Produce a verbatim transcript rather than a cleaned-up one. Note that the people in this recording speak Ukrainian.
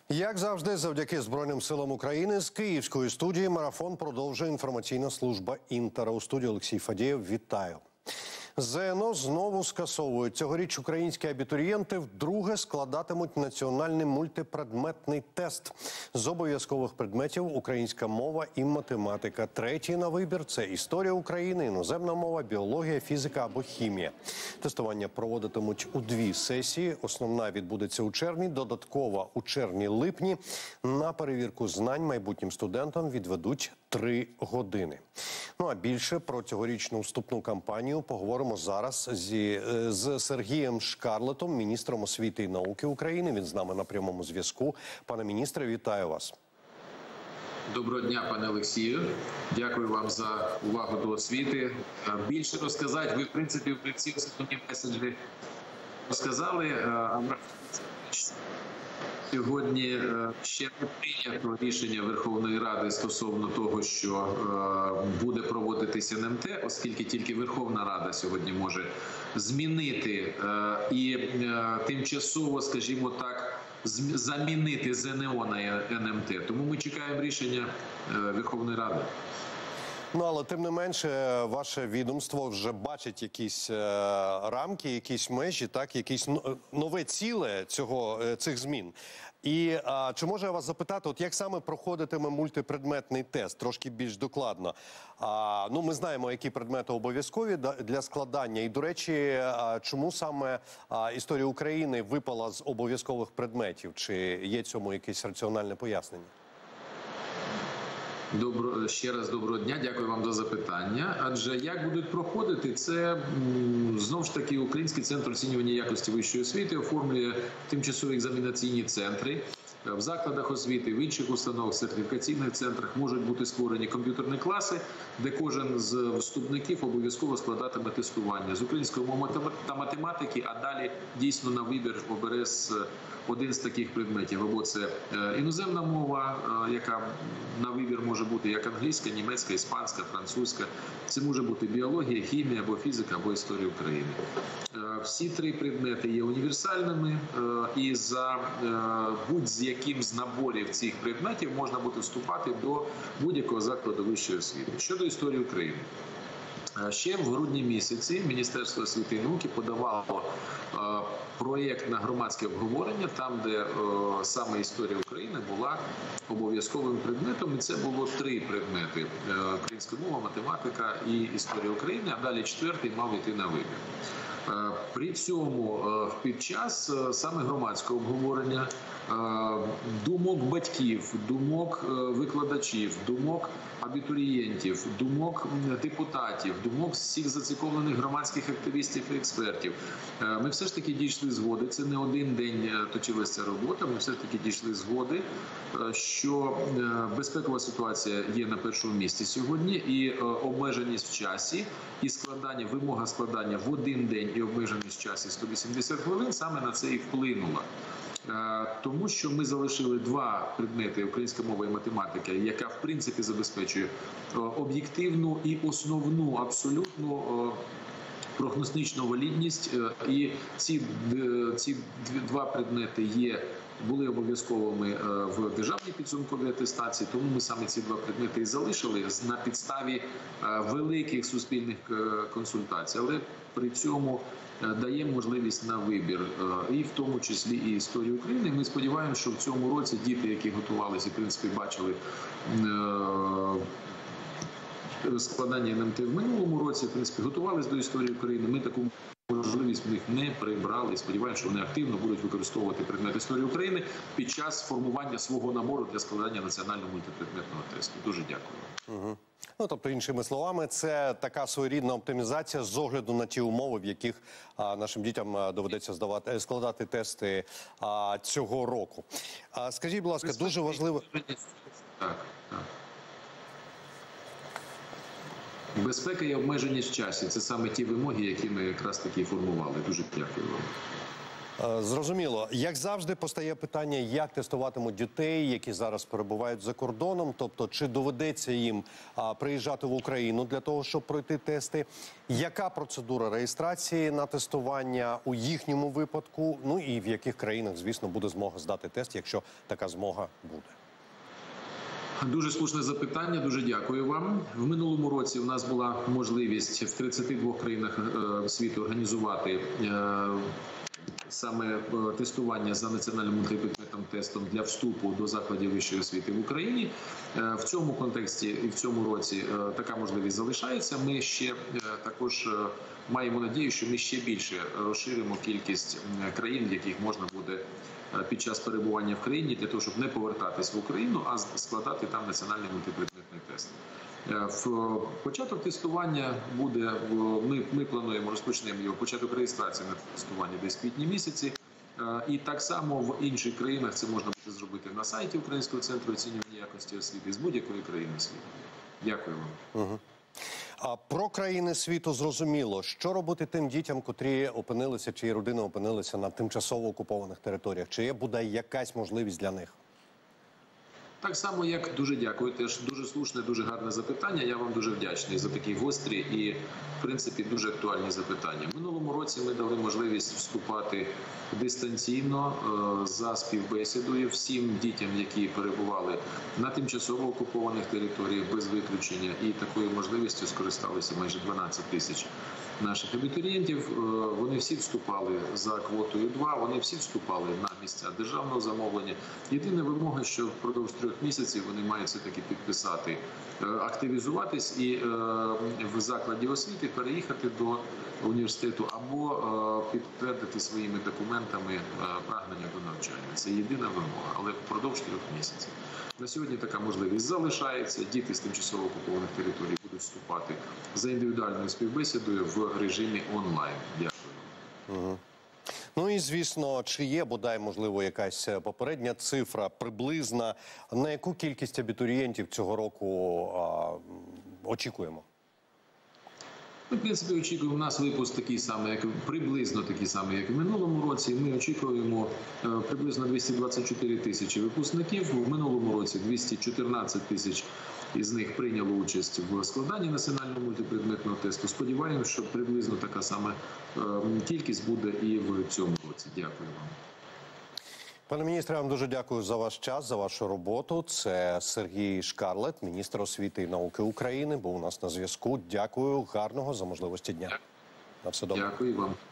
Як завжди, завдяки Збройним силам України, з Київської студії марафон продовжує інформаційна служба «Інтера». У студії Олексій Фадієв. Вітаю. ЗНО знову скасовують. Цьогоріч українські абітурієнти вдруге складатимуть національний мультипредметний тест. З обов'язкових предметів українська мова і математика. Третій на вибір – це історія України, іноземна мова, біологія, фізика або хімія. Тестування проводитимуть у дві сесії. Основна відбудеться у червні, додаткова у червні-липні. На перевірку знань майбутнім студентам відведуть три години. Ну а більше про цьогорічну вступну кампанію поговоримо зараз зі, з Сергієм Шкарлетом, міністром освіти і науки України. Він з нами на прямому зв'язку. Пане міністре, вітаю вас. Доброго дня, пане Олексію. Дякую вам за увагу до освіти. Більше розказати, ви, в принципі, в всі основні меседжі розказали. Сьогодні ще не прийнято рішення Верховної Ради стосовно того, що буде проводитися ен ем те, оскільки тільки Верховна Рада сьогодні може змінити і тимчасово, скажімо так, замінити зе ен о на ен ем те. Тому ми чекаємо рішення Верховної Ради. Ну, але тим не менше, ваше відомство вже бачить якісь е, рамки, якісь межі, так, якісь нове ціле цього, цих змін. І а, чи можу я вас запитати, от як саме проходитиме мультипредметний тест, трошки більш докладно? А, ну, ми знаємо, які предмети обов'язкові для складання. І, до речі, а, чому саме а, історія України випала з обов'язкових предметів? Чи є цьому якесь раціональне пояснення? Добро, ще раз доброго дня, дякую вам за запитання. Адже як будуть проходити, це знову ж таки Український центр оцінювання якості вищої освіти оформлює тимчасові екзаменаційні центри. В закладах освіти, в інших установах, сертифікаційних центрах можуть бути створені комп'ютерні класи, де кожен з вступників обов'язково складатиме тестування з української мови та математики, а далі дійсно на вибір обере один з таких предметів. Або це іноземна мова, яка на вибір може бути як англійська, німецька, іспанська, французька. Це може бути біологія, хімія, або фізика, або історія України. Всі три предмети є універсальними, і за будь-з яким з наборів цих предметів можна буде вступати до будь-якого закладу вищої освіти. Щодо історії України. Ще в грудні місяці Міністерство освіти і науки подавало проєкт на громадське обговорення, там, де саме історія України була обов'язковим предметом. І це було три предмети – українська мова, математика і історія України, а далі четвертий мав йти на вибір. При цьому під час саме громадського обговорення думок батьків, думок викладачів, думок абітурієнтів, думок депутатів, думок всіх зацікавлених громадських активістів і експертів. Ми все ж таки дійшли згоди, це не один день точилася ця робота, ми все ж таки дійшли згоди, що безпекова ситуація є на першому місці сьогодні, і обмеженість в часі, і складання, вимога складання в один день і обмеженість в часі сто вісімдесят хвилин саме на це і вплинула. Тому що ми залишили два предмети – українська мова і математика, яка в принципі забезпечує об'єктивну і основну абсолютну прогностичну валідність. І ці, ці два предмети є, були обов'язковими в державній підсумковій атестації, тому ми саме ці два предмети і залишили на підставі великих суспільних консультацій. Але при цьому даємо можливість на вибір, і в тому числі і історію України. Ми сподіваємося, що в цьому році діти, які готувалися, в принципі, бачили складання ен ем те в минулому році, в принципі, готувалися до історії України. Ми таку можливість в них не прибрали. Сподіваємося, що вони активно будуть використовувати предмет історії України під час формування свого набору для складання національного мультипредметного тесту. Дуже дякую. Угу. Ну, тобто, іншими словами, це така своєрідна оптимізація з огляду на ті умови, в яких а, нашим дітям а, доведеться здавати, складати тести а, цього року. А, скажіть, будь ласка, дуже важливо... Так, так. Безпека і обмеженість в часі – це саме ті вимоги, які ми якраз таки формували. Дуже дякую вам. Е, Зрозуміло. Як завжди, постає питання, як тестуватимуть дітей, які зараз перебувають за кордоном. Тобто, чи доведеться їм а, приїжджати в Україну для того, щоб пройти тести? Яка процедура реєстрації на тестування у їхньому випадку? Ну і в яких країнах, звісно, буде змога здати тест, якщо така змога буде? Дуже слушне запитання, дуже дякую вам. В минулому році у нас була можливість в тридцяти двох країнах е, світу організувати е, саме е, тестування за національним мультипредметним тестом для вступу до закладів вищої освіти в Україні. Е, в цьому контексті і в цьому році е, така можливість залишається. Ми ще е, також е, маємо надію, що ми ще більше розширимо кількість країн, в яких можна буде під час перебування в країні для того, щоб не повертатись в Україну, а складати там національний мультипредметний тест. В початок тестування буде, ми, ми плануємо, розпочнемо його, початок реєстрації на тестування десь в квітні місяці. І так само в інших країнах це можна буде зробити на сайті Українського центру оцінювання якості освіти з будь-якої країни світу. Дякую вам. Угу. А про країни світу зрозуміло. Що робити тим дітям, котрі опинилися, чиї родини опинилися на тимчасово окупованих територіях? Чи є буде якась можливість для них? Так само, як дуже дякую, теж дуже слушне, дуже гарне запитання. Я вам дуже вдячний за такі гострі і, в принципі, дуже актуальні запитання. В минулому році ми дали можливість вступати дистанційно за співбесідою всім дітям, які перебували на тимчасово окупованих територіях без виключення. І такою можливістю скористалися майже дванадцять тисяч наших абітурієнтів. Вони всі вступали за квотою два, вони всі вступали на місця державного замовлення. Єдина вимога, що впродовж трьох місяців вони мають все-таки підписати, активізуватись і в закладі освіти переїхати до університету або підтвердити своїми документами прагнення до навчання. Це єдина вимога, але впродовж трьох місяців. На сьогодні така можливість залишається. Діти з тимчасово окупованих територій будуть вступати за індивідуальною співбесідою в режимі онлайн. Дякую. Угу. Ну і, звісно, чи є, бодай, можливо, якась попередня цифра, приблизна, на яку кількість абітурієнтів цього року а, очікуємо? Ми, в принципі, очікуємо, у нас випуск такий самий, як приблизно такий самий, як і в минулому році. Ми очікуємо е, приблизно двісті двадцять чотири тисячі випускників. В минулому році двісті чотирнадцять тисяч із них прийняло участь в складанні національного мультипредметного тесту. Сподіваємося, що приблизно така сама е, кількість буде і в цьому році. Дякую вам. Пане міністре, я вам дуже дякую за ваш час, за вашу роботу. Це Сергій Шкарлет, міністр освіти і науки України, був у нас на зв'язку. Дякую, гарного, за можливості дня. На все добре. Дякую вам.